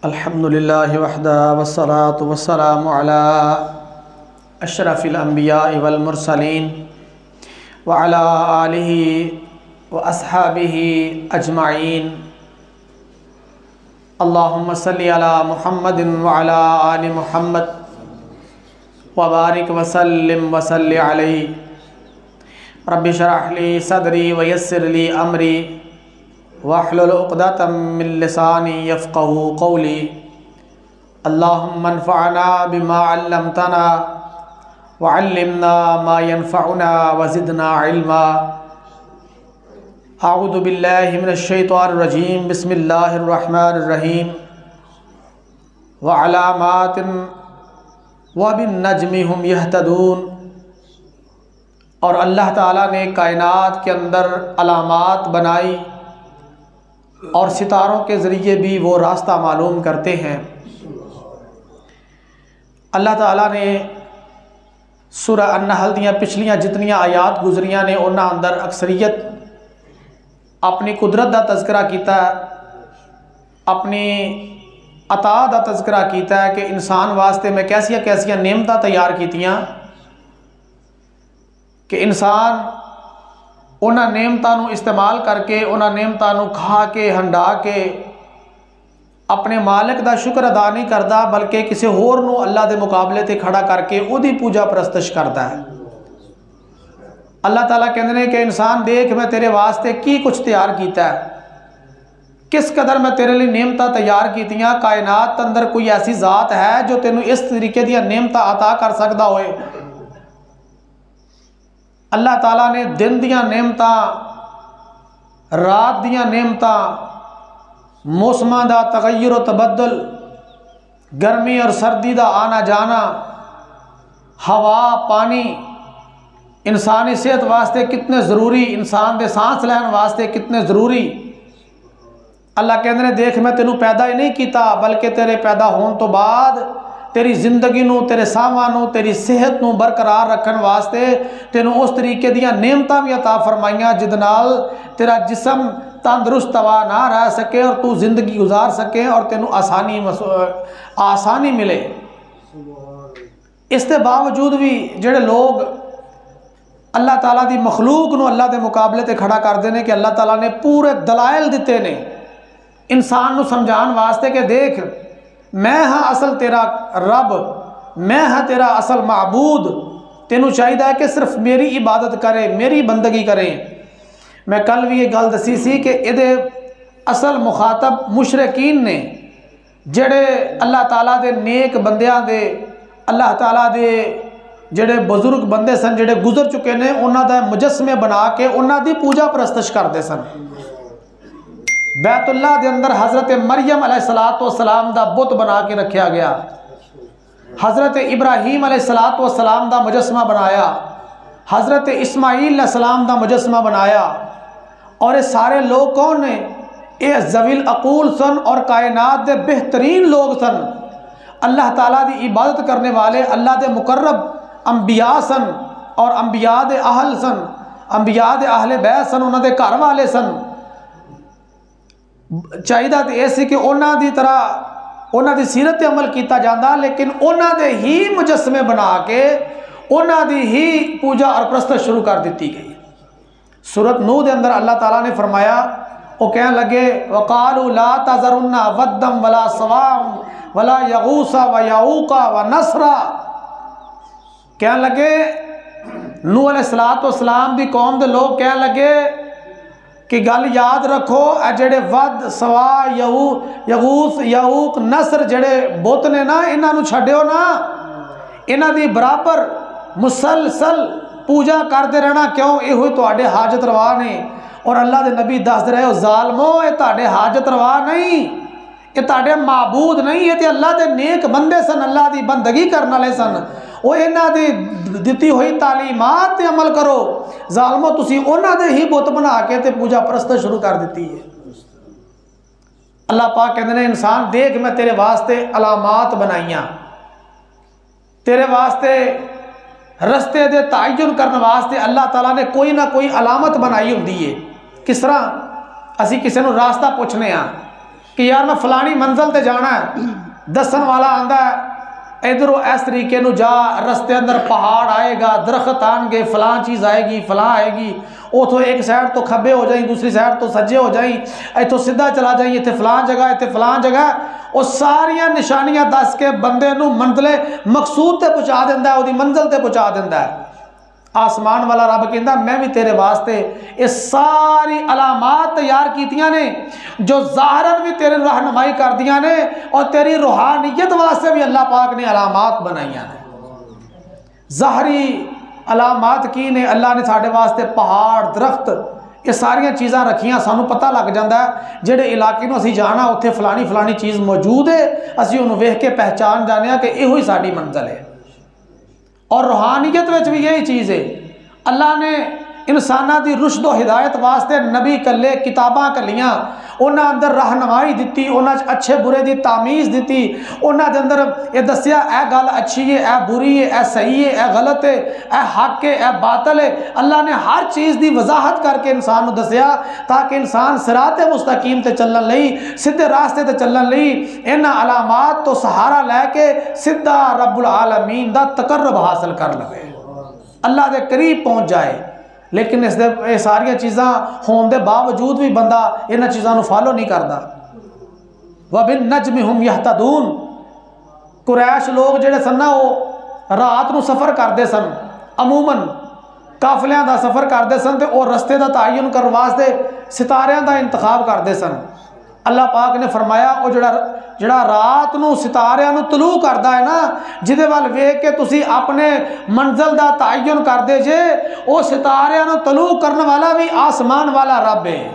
الحمدللہ وحدہ والصلاة والسلام علی اشرف الانبیاء والمرسلین وعلی آلہ واصحابہ اجمعین اللہم صلی علی محمد وعلی آل محمد وبارک وسلم وصلی علیہ رب اشرح لی صدری ویسر لی امری واحلل عقدۃ من لسانی یفقہوا قولی اللہم انفعنا بما علمتنا وعلمنا ما ينفعنا وزدنا علما اعوذ باللہ من الشیطان الرجیم بسم اللہ الرحمن الرحیم وعلامات وبالنجم هم يهتدون۔ اور اللہ تعالیٰ نے کائنات کے اندر علامات بنائی اور ستاروں کے ذریعے بھی وہ راستہ معلوم کرتے ہیں۔ اللہ تعالیٰ نے سورہ النحل دیاں پچھلیاں جتنیاں آیات گزریاں نے انہاں اندر اکثریت اپنی قدرت دا تذکرہ کیتا ہے، اپنی عطا دا تذکرہ کیتا ہے کہ انسان واسطے میں کیسیاں کیسیاں نعمتاں تیار کیتیاں کہ انسان انہاں نعمتاں نو استعمال کر کے انہاں نعمتاں نو کھا کے ہنڈا کے اپنے مالک دا شکر ادا نہیں کردا بلکہ کسی ہور نو اللہ دے مقابلے تے کھڑا کر کے او دی پوجا پرستش کردا ہے۔ اللہ تعالیٰ کہندے نے کہ انسان دیکھ میں تیرے واسطے کی کچھ تیار کیتا ہے، کس قدر میں تیرے لیے نعمتاں تیار کیتیاں۔ کائنات اندر کوئی ایسی ذات ہے جو تینوں اس طریقے دیا نعمتاں عطا کر سکدا ہوئے؟ اللہ تعالیٰ نے دن دیاں نعمتاں، رات دیاں نعمتاں، موسماں دا تغیر و تبدل، گرمی اور سردی دا آنا جانا، ہوا پانی انسانی صحت واسطے کتنے ضروری، انسان دے سانس لین واسطے کتنے ضروری۔ اللہ کہندے نے دیکھ میں تینوں پیدا ہی نہیں کیتا بلکہ تیرے پیدا ہون تو بعد تیری زندگی نو، تیرے ساواں نو، تیری صحت نو برقرار رکھن واسطے تینوں اس طریقے دیاں نعمتاں بھی عطا فرمائیاں جد نال تیرا جسم تندرست توا نہ رہ سکے اور تو زندگی گزار سکے اور تینوں آسانی ملے۔ اس کے باوجود بھی جڑے لوگ اللہ تعالیٰ دی مخلوق نو اللہ دے مقابلے تے کھڑا کر دینے کہ اللہ تعالیٰ نے پورے دلائل دیتے نے انسان نو سمجھان واسطے کہ دیکھ میں ہاں اصل تیرا رب، میں ہاں تیرا اصل معبود، تینوں چاہیے کہ صرف میری عبادت کرے، میری بندگی کریں۔ میں کل بھی یہ گل دسی سی کہ یہ اصل مخاطب مشرکین نے جڑے اللہ تعالیٰ دے نیک بندیاں دے، اللہ تعالیٰ دے جڑے بزرگ بندے سن جڑے گزر چکے نے انہاں دا مجسمے بنا کے انہاں دی پوجا پرستش کرتے سن۔ بیت اللہ دے اندر حضرت مریم علیہ السلام دا بت بنا کے رکھیا گیا، حضرت ابراہیم علیہ السلام دا مجسمہ بنایا، حضرت اسماعیل علیہ السلام دا مجسمہ بنایا، اور یہ سارے لوگ کون نے؟ یہ ذوی العقول سن اور کائنات دے بہترین لوگ سن، اللہ تعالیٰ دی عبادت کرنے والے، اللہ دے مقرب انبیاء سن اور انبیاء دے اہل سن، انبیاء دے اہل بیت سن، انہاں دے گھر والے سن۔ چاہیے تو ایسی کہ انہاں دی طرح انہاں دی سیرت عمل کیتا جاندہ لیکن انہاں دے ہی مجسمے بنا کے انہاں دی ہی پوجا اور پرستش شروع کر دیتی گئی۔ سورۃ نوح دے اندر اللہ تعالیٰ نے فرمایا، وہ کہنے لگے وَقَالُوا لَا تَذَرُنَّ وَدًّا وَلَا سَوَاعًا وَلَا يَغُوثَ وَيَعُوقَ وَنَسْرًا، کہنے لگے نوح علیہ السلام دی قوم دے لوگ کہنے لگے کہ گل یاد رکھو اے جڑے ود سوا یغوث یعوق نصر جڑے بت نے نا انہاں نو چھڈیو نا، انہاں دی برابر مسلسل پوجا کرتے رہنا، کیوں یہ ہوئی تواڈے حاجت روا نے۔ اور اللہ دے نبی دس رہے ہو ظالمو یہ تواڈے حاجت روا نہیں، یہ تواڈے معبود نہیں، یہ تے اللہ دے نیک بندے سن، اللہ دی بندگی کرنے والے سن، وہ انہاں دی دتی ہوئی تعلیمات تے عمل کرو۔ ظالمو تسی انہاں دے ہی بت بنا کے تے پوجا پرست شروع کر دیتی ہے۔ اللہ پاک کہندے نے انسان دیکھ میں تیرے واسطے علامات بنائیاں، تیرے واسطے رستے دے تعین کرنے واسطے اللہ تعالیٰ نے کوئی نہ کوئی علامت بنائی ہوندی ہے۔ کس طرح اسی کسی نو راستہ پوچھنے ہاں کہ یار میں فلانی منزل تے جانا ہے، دسن والا آندا ہے ادھر اس طریقے نو جا، رستے اندر پہاڑ آئے گا، درخت آن گے، فلاں چیز آئے گی، فلاں آئے گی، اتوں ایک سائڈ تو کھبے ہو جائیں، دوسری سائڈ تو سجے ہو جائیں، اتوں سیدھا چلا جائیں، اتنے فلاں جگہ، اتنے فلاں جگہ، وہ ساریاں نشانیاں دس کے بندے نو منزل مقصود تے پہنچا دیندا ہے، وہ دی منزل تے پہنچا دیندا ہے۔ آسمان والا رب کہندا میں بھی تیرے واسطے یہ ساری علامات تیار کیتیاں نے جو ظاہراً بھی تیرے رہنمائی کر دیاں نے، اور تیری روحانیت واسطے بھی اللہ پاک نے علامات بنائیاں نے۔ ظاہری علامات کی نے؟ اللہ نے ساڑھے واسطے پہاڑ، درخت، یہ ساریاں چیزاں رکھیاں، سانو پتہ لگ جاندہ ہے جڑے علاقے نو اسی جانا اتھے فلانی فلانی چیز موجود ہے، اسی انہوں ویکھ کے پہچان جانے ہیں کہ یہ ہوئی ساڑھی منزل ہے۔ اور روحانیت وچ بھی یہی چیز ہے، اللہ نے انسانہ دی رشد و ہدایت واسطے نبی کلے، کتاباں کلیاں، انہاں اندر رہنمائی دیتی، انہاں اچھے برے دی تامیز دیتی، انہاں دے اندر یہ دسیا اے گل اچھی ہے، اے بری ہے، اے صحیح ہے، اے غلط ہے، اے حق ہے، اے باطل ہے۔ اللہ نے ہر چیز دی وضاحت کر کے انسان کو دسیا تاکہ انسان صراط مستقیم تے چلن لئی، سیدھے راستے تے چلن لئی انہاں علامات تو سہارا لے کے سیدھا رب العالمین دا تقرب حاصل کر لے، اللہ دے قریب پہنچ جائے۔ لیکن اس دے ساری چیزاں ہون دے باوجود بھی بندہ انہاں چیزاں نو فالو نہیں کردا۔ وَبِالنَّجْمِ هُمْ يَهْتَدُونَ، قریش لوگ جڑے سن نا وہ رات نو سفر کردے سن، عموماً قافلیاں دا سفر کردے سن تے اور رستے دا تعین کر واسطے ستاریاں دا انتخاب کردے سن۔ اللہ پاک نے فرمایا وہ جڑا رات نو ستاریاں نو طلوع کردا ہے نا، جدے وال ویکھ کے تسی اپنے منزل دا تعین کر دے جے، وہ ستاریاں نو طلوع کرنے والا بھی آسمان والا رب ہے۔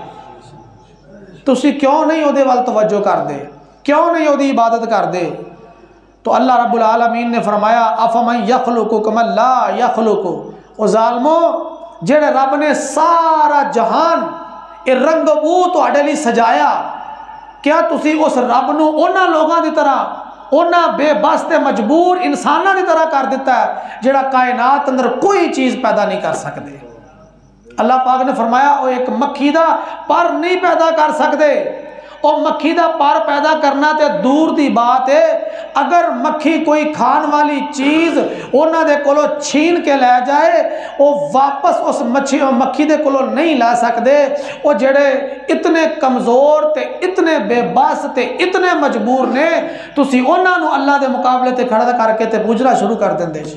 تسی کیوں نہیں او دے وال توجہ کر دے، کیوں نہیں او دی عبادت کر دے؟ تو اللہ رب العالمین نے فرمایا افمن یخلق کمن لا یخلق، او ظالمو جڑے رب نے سارا جہان اے رنگ بو تواڈے لئی سجایا، کیا تسی اس رب نو اونا لوگاں دی طرح، اونا بے بس تے مجبور انساناں دی طرح کر دیتا ہے جڑا کائنات اندر کوئی چیز پیدا نہیں کر سکتے؟ اللہ پاک نے فرمایا وہ ایک مکھی دا پر نہیں پیدا کر سکتے، او مکھی دا پر پیدا کرنا تے دور دی بات ہے، اگر مکھی کوئی کھان والی چیز اونا دے کولو چھین کے لے جائے وہ واپس اس مکھی دے کولو نہیں لا سکتے۔ وہ جڑے اتنے کمزور تے اتنے بے باس تے اتنے مجبور نے، تسی اونا نو اللہ دے مقابلے تے کھڑا کر کے تے پوجنا شروع کر دیں دے۔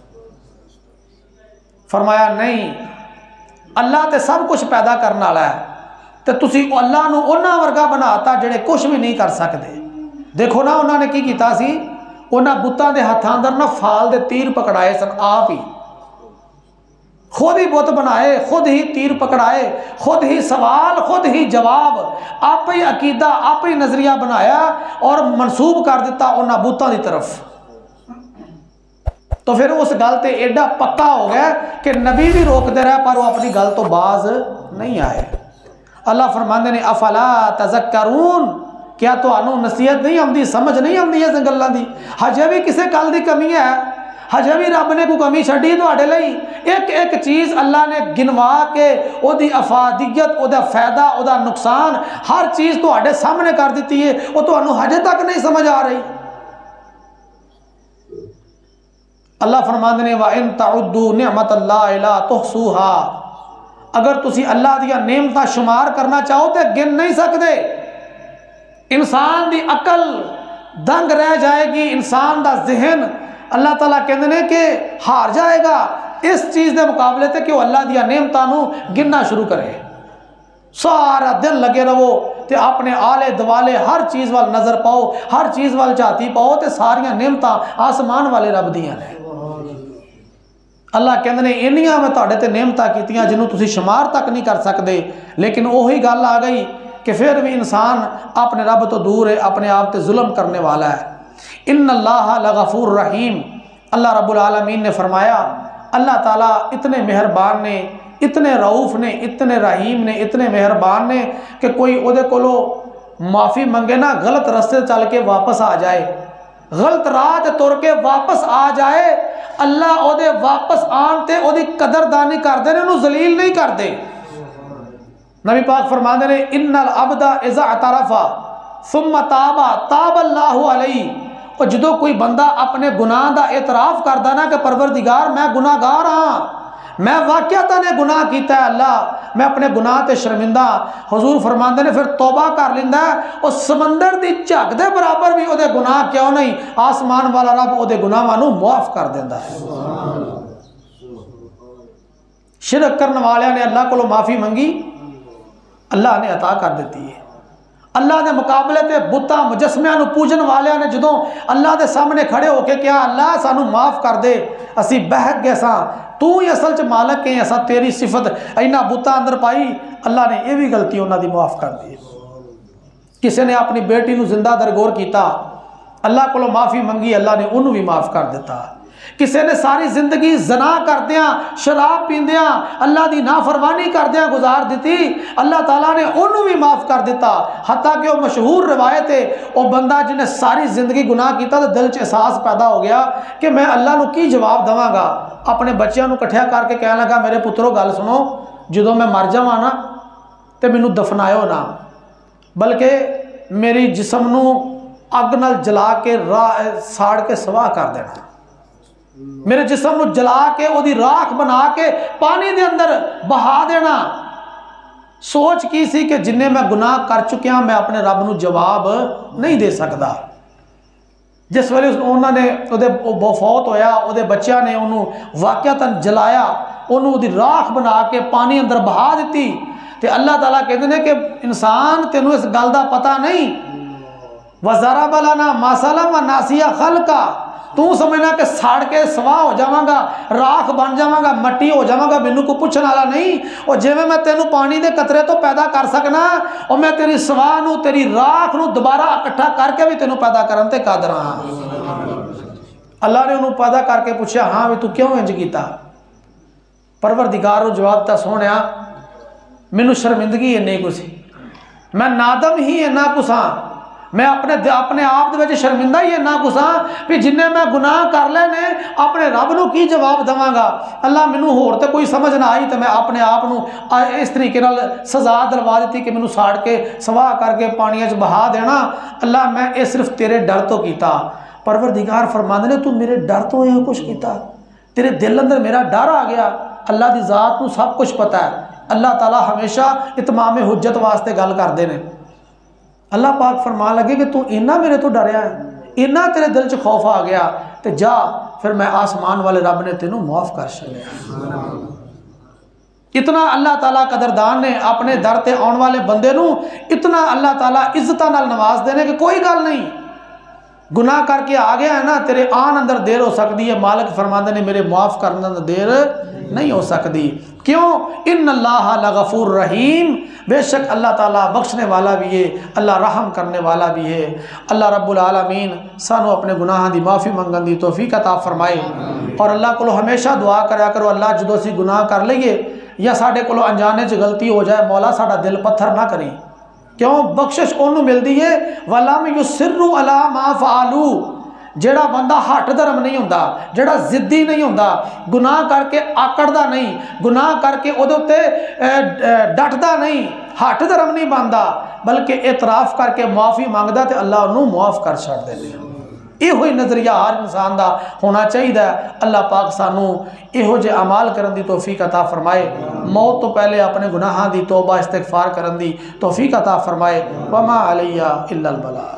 فرمایا نہیں، اللہ تے سب کچھ پیدا کرنا والا ہے، تے تسی اللہ نو اونا ورگا بناتا جڑے کچھ بھی نہیں کر سکتے۔ دیکھو نا انہوں نے کی کیتا سی، انہاں بتاں دے ہتھاں اندر نا فال دے تیر پکڑائے سن، آپ ہی خود ہی بت بنائے، خود ہی تیر پکڑائے، خود ہی سوال، خود ہی جواب، آپ ہی عقیدہ، آپ ہی نظریہ بنایا اور منسوب کر دیتا انہاں بتاں دی طرف۔ تو پھر اس گل تے ایڈا پکا ہو گیا کہ نبی بھی روک دے رہا پر وہ اپنی گل تو باز نہیں آئے۔ اللہ فرماندے نے افلا تذکرون، کیا تو انو نصیحت نہیں آمدی، سمجھ نہیں آمدی ہے گلاں دی؟ ہجے بھی کسے گل دی کمی ہے، ہجے بھی رب نے کوئی کمی چھڈی تواڈے لئی؟ ایک ایک چیز اللہ نے گنوا کے او دی افادیت، او دا فائدہ، او دا نقصان، ہر چیز تواڈے سامنے کر دیتی ہے، وہ تانوں ہجے تک نہیں سمجھ آ رہی۔ اللہ فرماندے نے وَإِن تَعُدُّوا نِعْمَةَ اللَّهِ لَا تُحْصُوهَا، اگر تسی اللہ دیا نعمتاں شمار کرنا چاہو تے گن نہیں سکتے۔ انسان دی عقل دنگ رہ جائے گی، انسان دا ذہن اللہ تعالیٰ کہندے نے کہ ہار جائے گا اس چیز دے مقابلے تے کہ وہ اللہ دیا نعمتاں نو گننا شروع کرے۔ سارا دن لگے رہو تے اپنے آلے دوالے ہر چیز وال نظر پاؤ، ہر چیز وال چاہتی پاؤ تے ساریاں نعمتاں آسمان والے رب دیاں نے۔ اللہ کہندے نے انیاں میں تہاڈے تے نعمتاں کیتیاں جنوں تسی شمار تک نہیں کر سکتے، لیکن وہی گل آ گئی کہ پھر بھی انسان اپنے رب تو دور ہے، اپنے آپ تے ظلم کرنے والا ہے۔ ان اللہ لغفور رحیم، اللہ رب العالمین نے فرمایا اللہ تعالیٰ اتنے مہربان نے، اتنے رعوف نے، اتنے رحیم نے، اتنے مہربان نے کہ کوئی او دے کولو معافی منگے نا، غلط رستے چل کے واپس آ جائے، غلط راہ تر کے واپس آ جائے، اللہ او دے واپس آن تے او دی قدردانی کر دے نے، انہوں ذلیل نہیں کر دے۔ نبی پاک فرماندے نے ان العبد اذا اعترف ثم تاب اللہ علیہ، اور جدو کوئی بندہ اپنے گناہ دا اعتراف کردا نا کہ پروردگار میں گناہ گار ہاں، میں واقعتا نے گناہ کیتا ہے اللہ، میں اپنے گناہ تے شرمندہ، حضور فرماندے نے پھر توبہ کر لیندا ہے، اور سمندر دی جھگ دے برابر بھی او دے گناہ کیوں نہیں، آسمان والا رب او دے گناہاں نوں معاف کر دیندا ہے۔ شرک کرنے والے نے اللہ کو معافی منگی، اللہ نے عطا کر دیتی ہے۔ اللہ دے مقابلے تے بتاں مجسمیاں نو پوجن والے نے جدوں اللہ دے سامنے کھڑے ہو کے کیا اللہ سانو معاف کر دے، اسی بہک گئے ساں، تو ہی اصل چ مالک ہے، اساں تیری صفت اینا بتاں اندر پائی، اللہ نے یہ بھی غلطی انہاں دی معاف کر دی۔ کسی نے اپنی بیٹی نو زندہ درگور کیتا، اللہ کو معافی منگی، اللہ نے انہوں بھی معاف کر دیتا۔ کسی نے ساری زندگی زنا کردیاں، شراب پیندیاں، اللہ دی نافرمانی کردیاں گزار دیتی، اللہ تعالیٰ نے انہوں بھی معاف کر دیتا۔ حتیٰ کہ وہ مشہور روایت ہے، وہ بندہ جنہیں ساری زندگی گناہ کیتا تو دل چ احساس پیدا ہو گیا کہ میں اللہ نو کی جواب دواں گا، اپنے بچیاں نو کٹھیا کر کے کہنے لگا میرے پترو گل سنو، جدوں میں مر جاواں نا تے مینوں دفنائیو نا، بلکہ میری جسم نو اگ نال جلا کے ساڑ کے سواہ کر دینا، میرے جسم نو جلا کے او دی راکھ بنا کے پانی دے اندر بہا دینا۔ سوچ کی سی کہ جنہیں میں گناہ کر چکیا میں اپنے رب نو جواب نہیں دے سکتا۔ جس ویلے انہوں نے فوت ہویا، او دے بچیاں نے انہوں واقعتاً جلایا، انہوں دی راکھ بنا کے پانی اندر بہا دیتی، تے اللہ تعالیٰ کہتے ہیں کہ انسان تینوں اس گل دا پتہ نہیں، وَضَرَبَ لَنَا مَثَلًا وَنَسِيَ خَلْقًا، تو سمجھنا کہ ساڑ کے سواہ ہو جاواں گا، راکھ بن جاواں گا، مٹی ہو جاواں گا، مینوں کو پوچھن والا نہیں، اور جویں میں تینوں پانی دے قطرے تو پیدا کر سکنا، اور میں تیری سواہ نو تیری راکھ نو دوبارہ اکٹھا کر کے بھی تینوں پیدا کرن تے قادر ہاں۔ اللہ نے انہوں پیدا کر کے پوچھا ہاں بھی تو کیوں انج کیتا؟ پروردگار نو جواب تا سونیا مینوں شرمندگی انہی کو سی، میں نادم ہی انہا کو ساں، میں اپنے آپ دے وجہ شرمندہ ہی نہ گساں بھی جنہیں میں گناہ کر لینے اپنے رب نو کی جواب دواں گا۔ اللہ مینوں ہور تے کوئی سمجھ نہ آئی تو میں اپنے آپ نو اس طریقے نال سزا دلوا دیتی کہ مینوں ساڑ کے سواہ کر کے پانی وچ بہا دینا۔ اللہ میں یہ صرف تیرے ڈر تو کیتا۔ پروردگار فرماندے نے تو میرے ڈر تو یہ کچھ کیتا، تیرے دل اندر میرا ڈر آ گیا۔ اللہ دی ذات نو سب کچھ پتہ ہے، اللہ تعالیٰ ہمیشہ اتمام حجت واسطے گل کردے نے۔ اللہ پاک فرمان لگے کہ تو اینا میرے تو ڈریا ہے، اینا تیرے دل چ خوف آ گیا، تے جا پھر میں آسمان والے رب نے تینوں معاف کر چھڈیا۔ اتنا اللہ تعالیٰ قدردان نے اپنے در تے آن والے بندے نو اتنا اللہ تعالیٰ عزتاں نال نواز دینے کہ کوئی گل نہیں، گناہ کر کے آ گیا ہے نا، تیرے آن اندر دیر ہو سکتی ہے، مالک فرماندے نے میرے معاف کرنے اندر دیر نہیں ہو سکتی۔ کیوں؟ ان اللہ لغفور رحیم، بے شک اللہ تعالیٰ بخشنے والا بھی ہے، اللہ رحم کرنے والا بھی ہے۔ اللہ رب العالمین سانو اپنے گناہاں دی معافی منگن دی توفیق عطا فرمائے، اور اللہ کو ہمیشہ دعا کریا کرو اللہ جدو اسی گناہ کر لئیے یا ساڑھے کو انجانے چ غلطی ہو جائے مولا ساڑھا دل پتھر نہ کریں، کیوں؟ بخشش انہوں مل دی ہے وَلَمْ يُسِرُّ عَلَى مَا فَعَلُوا، جیڑا بندہ ہٹ دھرم نہیں ہوندہ، جیڑا زدی نہیں ہوندہ، گناہ کر کے آکڑدہ نہیں، گناہ کر کے ادھوتے ڈٹدہ نہیں، ہٹ دھرم نہیں باندھا، بلکہ اعتراف کر کے معافی مانگدہ تے اللہ انہوں معاف کر چھڑ دے دے۔ یہ ہوئی نظریہ ہر انسان دا ہونا چاہیے دا۔ اللہ پاک سانو یہ جے عمال کرن دی توفیق عطا فرمائے، موت تو پہلے اپنے گناہاں دی توبہ استغفار کرن دی توفیق عطا فرمائے۔ وما علیہ الا البلاغ۔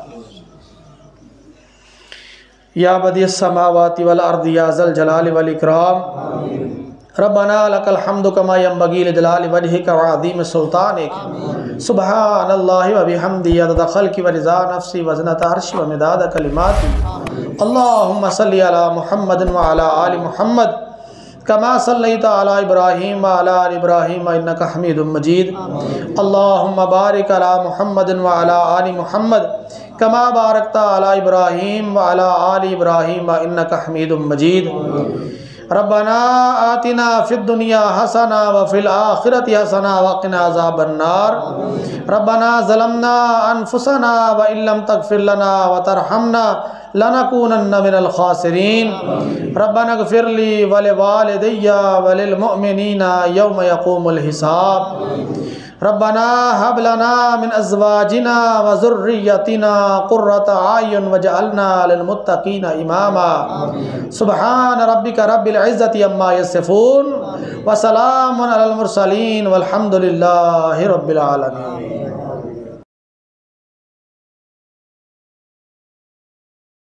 یا بدیع السماوات والارض یا ذا الجلال والاکرام، ربنا لک الحمد کما ینبغی لجلال وجہک وعظیم سلطانک، سبحان اللہ وبحمدہ عدد خلقہ ورضا نفسی وزنۃ عرشہ ومداد کلماتہ، اللہم صلی علی محمد وعلی آل محمد کما صلیت علی ابراہیم وعلی آل ابراہیم انکا حمید مجید، اللہم بارک علی محمد وعلی آل محمد کما بارکت علی ابراہیم وعلی آل ابراہیم انکا حمید مجید۔ ربنا آتنا فی الدنیا حسنہ وفی الآخرۃ حسنہ وقنا عذاب النار، ربنا ظلمنا انفسنا وان لم تغفر لنا وترحمنا لنکونن من الخاسرین، ربنا اغفر لی ولوالدی وللمؤمنین یوم یقوم الحساب۔ ربنا هب لنا من ازواجنا وذرياتنا قرة اعین واجعلنا للمتقین اماما سبحان ربک رب العزة عما یصفون وسلام علی المرسلین والحمد للہ رب العالمین.